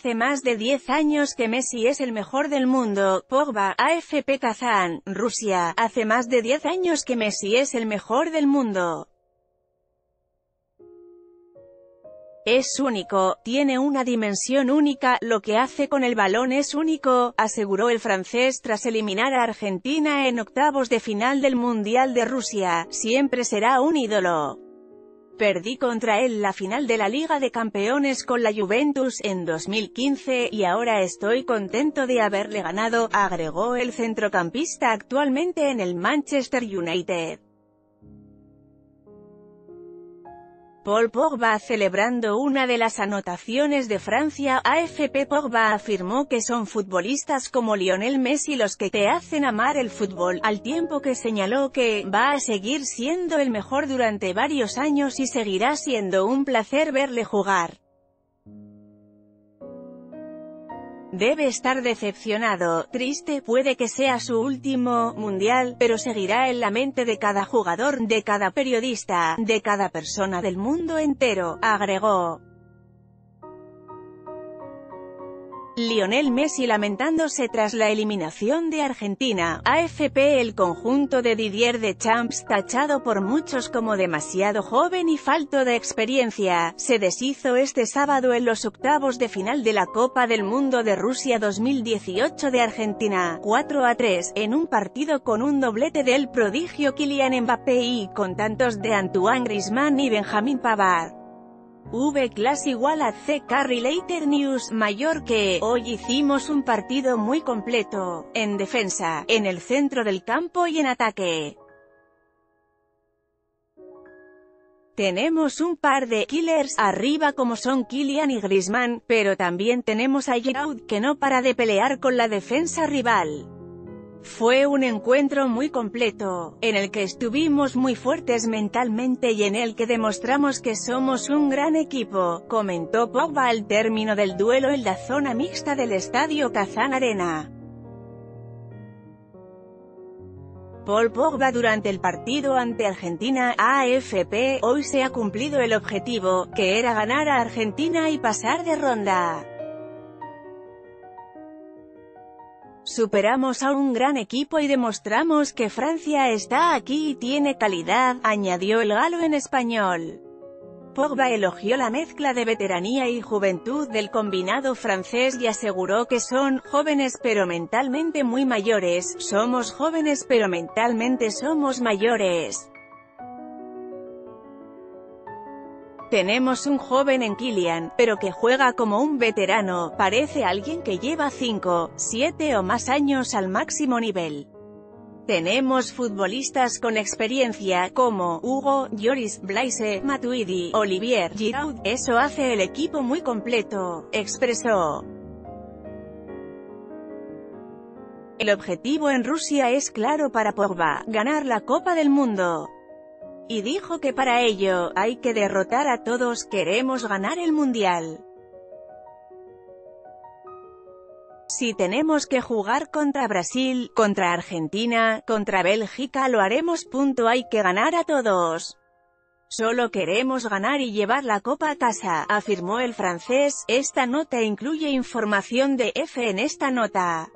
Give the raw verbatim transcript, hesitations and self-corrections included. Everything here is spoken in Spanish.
Hace más de diez años que Messi es el mejor del mundo. Pogba, A F P Kazán, Rusia. Hace más de diez años que Messi es el mejor del mundo. Es único, tiene una dimensión única, lo que hace con el balón es único, aseguró el francés tras eliminar a Argentina en octavos de final del Mundial de Rusia. Siempre será un ídolo. Perdí contra él la final de la Liga de Campeones con la Juventus en dos mil quince, y ahora estoy contento de haberle ganado, agregó el centrocampista actualmente en el Manchester United. Paul Pogba celebrando una de las anotaciones de Francia. A F P Pogba afirmó que son futbolistas como Lionel Messi los que te hacen amar el fútbol, al tiempo que señaló que va a seguir siendo el mejor durante varios años y seguirá siendo un placer verle jugar. Debe estar decepcionado, triste, puede que sea su último mundial, pero seguirá en la mente de cada jugador, de cada periodista, de cada persona del mundo entero, agregó. Lionel Messi lamentándose tras la eliminación de Argentina. A F P El conjunto de Didier Deschamps, tachado por muchos como demasiado joven y falto de experiencia, se deshizo este sábado en los octavos de final de la Copa del Mundo de Rusia dos mil dieciocho de Argentina, cuatro a tres, en un partido con un doblete del prodigio Kylian Mbappé y con tantos de Antoine Griezmann y Benjamin Pavard. V-Class igual a C K Related News Mayor que, hoy hicimos un partido muy completo, en defensa, en el centro del campo y en ataque. Tenemos un par de killers arriba como son Kylian y Griezmann, pero también tenemos a Giroud que no para de pelear con la defensa rival. Fue un encuentro muy completo, en el que estuvimos muy fuertes mentalmente y en el que demostramos que somos un gran equipo, comentó Pogba al término del duelo en la zona mixta del estadio Kazán Arena. Paul Pogba durante el partido ante Argentina. A F P, hoy se ha cumplido el objetivo, que era ganar a Argentina y pasar de ronda. Superamos a un gran equipo y demostramos que Francia está aquí y tiene calidad, añadió el galo en español. Pogba elogió la mezcla de veteranía y juventud del combinado francés y aseguró que son jóvenes pero mentalmente muy mayores. Somos jóvenes pero mentalmente somos mayores. Tenemos un joven en Kylian, pero que juega como un veterano, parece alguien que lleva cinco, siete o más años al máximo nivel. Tenemos futbolistas con experiencia, como Hugo, Lloris, Blaise, Matuidi, Olivier Giroud, eso hace el equipo muy completo, expresó. El objetivo en Rusia es claro para Pogba, ganar la Copa del Mundo. Y dijo que para ello, hay que derrotar a todos, queremos ganar el Mundial. Si tenemos que jugar contra Brasil, contra Argentina, contra Bélgica lo haremos. Hay que ganar a todos. Solo queremos ganar y llevar la copa a casa, afirmó el francés. Esta nota incluye información de F en esta nota.